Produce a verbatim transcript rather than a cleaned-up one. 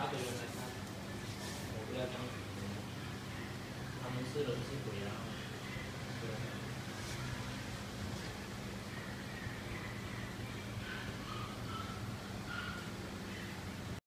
八个人来看，我不要这样子，他们是人是鬼啊。